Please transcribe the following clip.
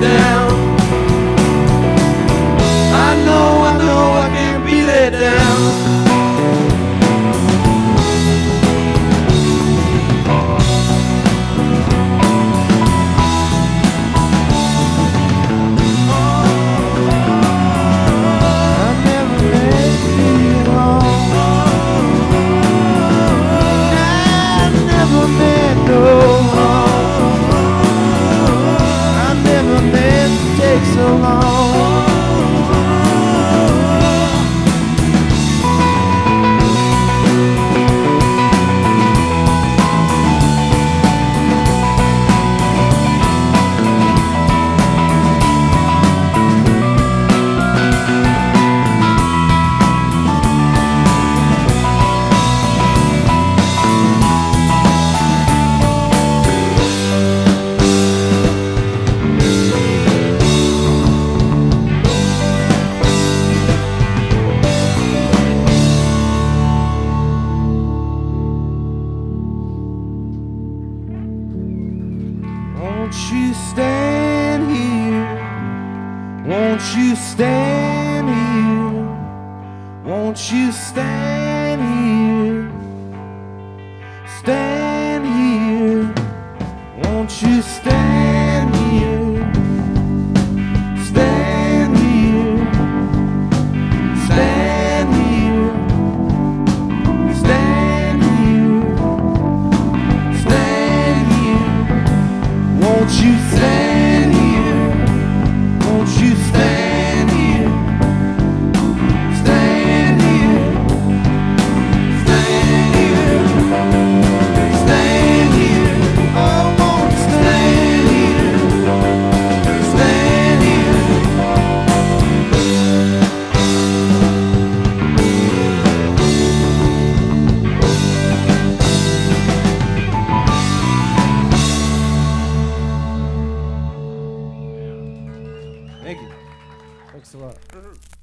down. I know I can't be let down. So long. Won't you stand here? Won't you stand here? Won't you stand here? Stand here. Won't you stand here? Stand here. Stand here. Stand here. Stand here. Won't you stand here? Won't you stand here? Stand here. Stand here. Stand here. Oh, won't you stand here? Stand here. Thank you. Thanks a lot.